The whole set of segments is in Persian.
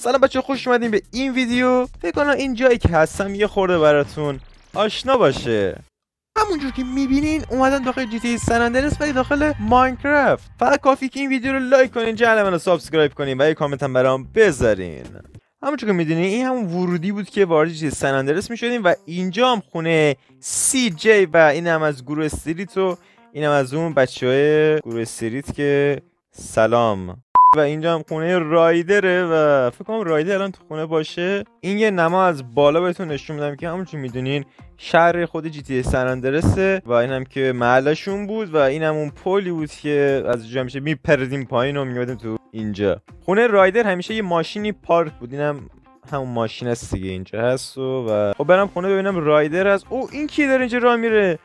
سلام بچه، خوش اومدین به این ویدیو. فکر کنم این جایی که هستم یه خورده براتون آشنا باشه. همونجور که میبینین اومدن داخل جی تی سن اندرس ولی داخل ماینکرافت. فقط کافی که این ویدیو رو لایک کنین، چنل منو سابسکرایب کنین و یه کامنت هم برام بذارین. همونجور که میدونین این همون ورودی بود که وارد جی تی سن اندرس میشدیم و اینجا هم خونه سی جی و این هم از گروه استریت و این هم از اون بچهای گروه استریت که سلام. و اینجا هم خونه رایدره و فکر کنم رایدر الان تو خونه باشه. این یه نما از بالا بهتون نشون میدم که همونجور میدونین شهر خود جی تی سن اندرسه و اینم که محلشون بود و اینم اون پلی بود که از جا میشه میپردیم پایین و میادیم تو اینجا. خونه رایدر همیشه یه ماشینی پارک بود، اینم همون ماشین است دیگه اینجا هست و خب برم خونه ببینم رایدر هست. او این کی داره اینجا راه میره؟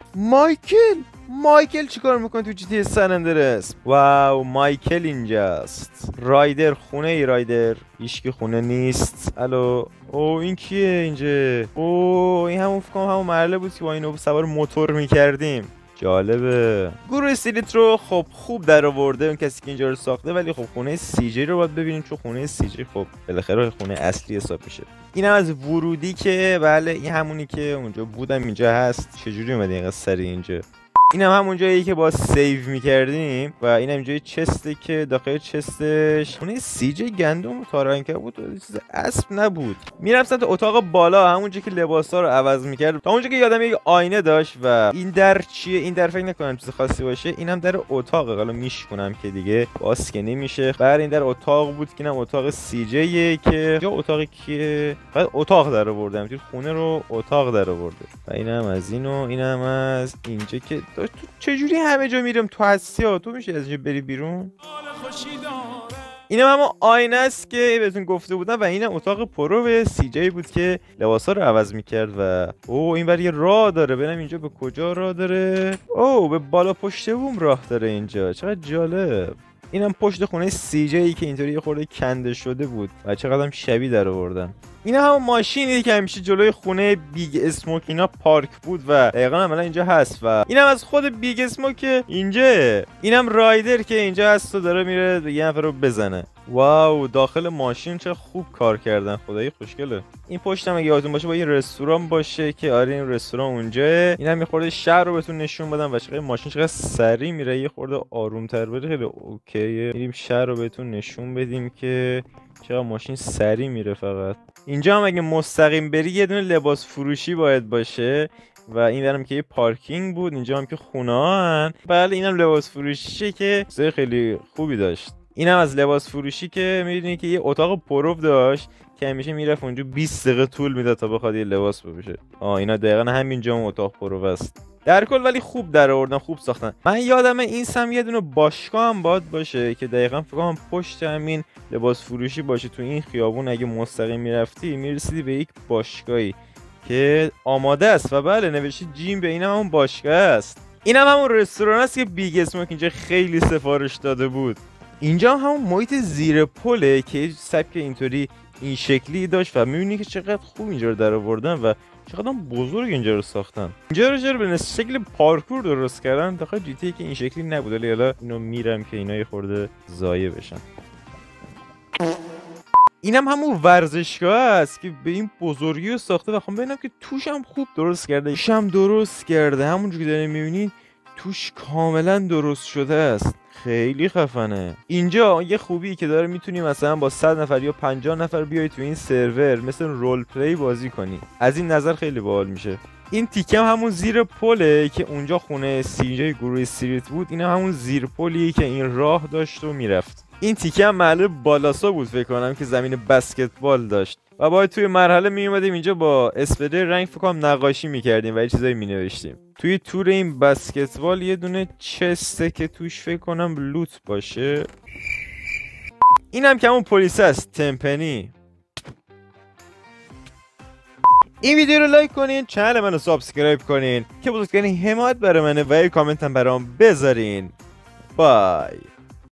مایکل چیکار میکنه تو جی تی سن اندرس؟ واو، مایکل اینجاست. رایدر خونه ای رایدر هیچکی خونه نیست. الو، او این کیه اینجا؟ او این همون فکر کنم همون محله بود که با اینو سوار موتور میکردیم. جالبه. گروه استریت رو خب خوب در آورده اون کسی که اینجا رو ساخته، ولی خب خونه سی جی رو باید ببینیم چون خونه سی جی خب بالاخره خونه اصلی حساب میشه. اینم از ورودی که بله این همونی که اونجا بودم اینجا هست. چجوری اومده اینقدر سری اینجا؟ اینم همون جایی که با سیو میکردیم و اینم جای چسته که داخل چستش خونه سی جی گندم تارانکه بود، چیز اسب نبود. میرم سمت اتاق بالا، همونجا که لباسا رو عوض میکرد، تا اونجا که یادم یک آینه داشت. و این در چیه؟ این در فکر نکنم چیز خاصی باشه. اینم در اتاقه، حالا میشکنم که دیگه باز که نمیشه. بعد این در اتاق بود که اینم اتاق سی جیه که جا اتاقی که بعد اتاق در آوردم، خونه رو اتاق در آورده. و اینم از اینو، اینم از اینجا که تو چجوری همه جا میرم تو هستی ها؟ تو میشه از اینجا بری بیرون؟ اینم همون آینه است که بهتون گفته بودم و اینم اتاق پرو سی جی بود که لباسا رو عوض میکرد. و او این ور یه راه داره، ببینم اینجا به کجا راه داره. او به بالا پشت بوم راه داره اینجا، چقدر جالب. اینم پشت خونه سی جی که اینطوری یه خورده کنده شده بود و چقدر شبیه در آوردن. این هم ماشینی که همیشه جلوی خونه بیگ اسموک اینا پارک بود و دقیقاً عملا اینجا هست. و اینم از خود بیگ اسموک اینجا. اینم رایدر که اینجا هست و داره میره به یه نفر رو بزنه. واو، داخل ماشین چه خوب کار کردن، خدایی خوشگله. این پشتم اگه یادتون باشه با یه رستوران باشه که آره این رستوران اونجاه. اینم یه خورده شهر رو بهتون نشون بدم و چقدر ماشین چقدر سریع میره، یه خورده آرومتر بره خیلی اوکیه. میریم شهر رو بهتون نشون بدیم که چقدر ماشین سریع میره. فقط اینجا هم اگه مستقیم بری یه دونه لباس فروشی باید باشه و این درم که یه پارکینگ بود. اینجا هم که خونه هن. بله اینم لباس فروشیه که خیلی خوبی داشت. اینم از لباس فروشی که میدونی که یه اتاق پرو داشت که همیشه میرفت اونجا 20 دقیقه طول میداد تا بخواد یه لباس بپوشه. اینا دقیقاً همینجا اون اتاق پرو است. در کل ولی خوب در آوردن، خوب ساختن. من یادمه این سم یه دونه باشگاه هم باید باشه که دقیقاً فکر کنم پشت همین لباس فروشی باشه. تو این خیابون اگه مستقیم میرفتی میرسیدی به یک باشگاهی که آماده است و بله نوشته جیم به. اینم همون باشگاه است. اینم همون رستوران است که بیگ اسموک اینجا خیلی سفارش داده بود. اینجا همون محیط زیر پله که سبک اینطوری این شکلی داشت و میبینی که چقدر خوب اینجا رو در آوردن و چقدر بزرگ اینجا رو ساختن. اینجا رو چرا به شکل پارکور درست کردن؟ داخل جی تی که این شکلی نبود، ولی حالا اینو میرم که اینا یه خورده ضایع بشن. اینم همون ورزشگاه است که به این بزرگی رو ساخته و خب ببینم که توش هم خوب درست کرده. همونجوری که دارین میبینید توش کاملا درست شده است. خیلی خفنه. اینجا یه خوبی که داره میتونی مثلا با 100 نفر یا 50 نفر بیای تو این سرور مثل رول پلی بازی کنی. از این نظر خیلی باحال میشه. این تیکه همون زیر پله که اونجا خونه سی جی گروه استریت بود. این همون زیر پلی که این راه داشت و میرفت. این تیکه هم محله بالاسا بود فکر کنم که زمین بسکتبال داشت و باید توی مرحله می اومدیم اینجا با اسپری رنگ فکر کنم نقاشی میکردیم و یه چیزایی مینوشتیم. توی تور این بسکتبال یه دونه چسته که توش فکر کنم لوت باشه. اینم که همون پلیس است، تمپنی. این ویدیو رو لایک کنین، چنل منو سابسکرایب کنین که بزرگترین حمایت برای منه و یه کامنت هم برام بذارین. بای.